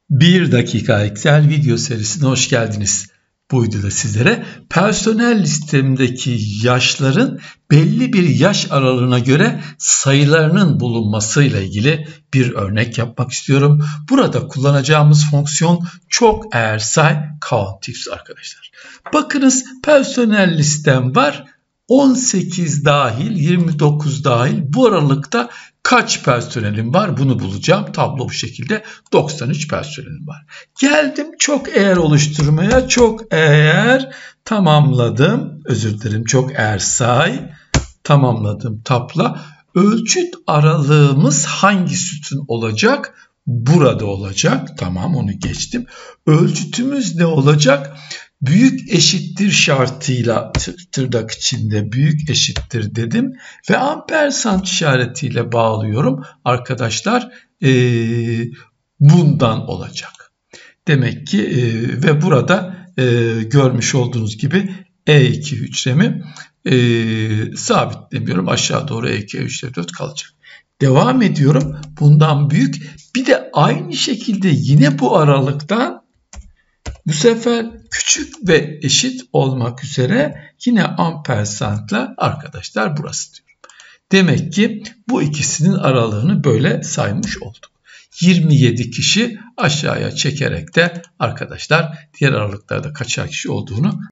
1 dakika Excel video serisine hoş geldiniz. Bu videoda sizlere personel listemdeki yaşların belli bir yaş aralığına göre sayılarının bulunmasıyla ilgili bir örnek yapmak istiyorum. Burada kullanacağımız fonksiyon çok eğer say countifs arkadaşlar. Bakınız personel listem var. 18 dahil, 29 dahil bu aralıkta kaç personelim var bunu bulacağım. Tablo bu şekilde 93 personelim var. Geldim çok eğer oluşturmaya. Çok eğer tamamladım. Özür dilerim çok eğer say. Tamamladım tabla. Ölçüt aralığımız hangi sütun olacak? Burada olacak. Tamam onu geçtim. Ölçütümüz ne olacak? Büyük eşittir şartıyla tırnak içinde büyük eşittir dedim ve ampersand işaretiyle bağlıyorum arkadaşlar, bundan olacak. Demek ki ve burada görmüş olduğunuz gibi E2 hücremi sabitlemiyorum, aşağı doğru E2 hücre 4 kalacak. Devam ediyorum, bundan büyük, bir de aynı şekilde yine bu aralıktan bu sefer küçük ve eşit olmak üzere yine ampersandla arkadaşlar burası diyorum. Demek ki bu ikisinin aralığını böyle saymış olduk. 27 kişi aşağıya çekerek de arkadaşlar diğer aralıklarda kaçar kişi olduğunu